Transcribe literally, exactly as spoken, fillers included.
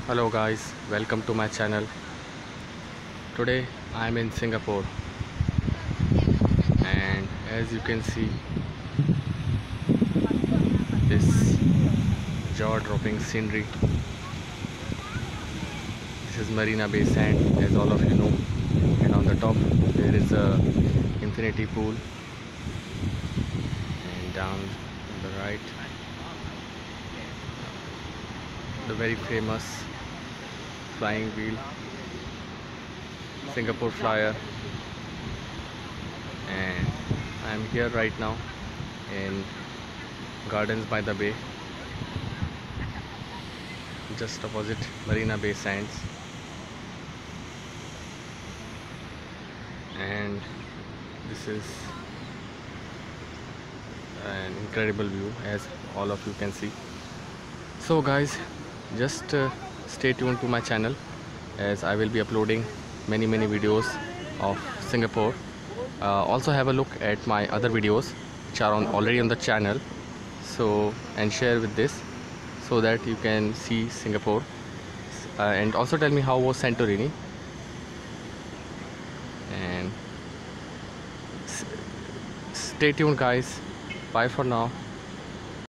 Hello guys, welcome to my channel. Today I am in Singapore, and as you can see this jaw-dropping scenery. This is Marina Bay Sand, as all of you know, and on the top there is a infinity pool, and down on the right the very famous flying wheel Singapore Flyer. And I am here right now in Gardens by the Bay, just opposite Marina Bay Sands, and this is an incredible view, as all of you can see. So guys, just uh, stay tuned to my channel, as I will be uploading many many videos of Singapore. Uh, also have a look at my other videos which are on already on the channel, so and share with this so that you can see Singapore, uh, and also tell me how was Santorini. And stay tuned guys, bye for now.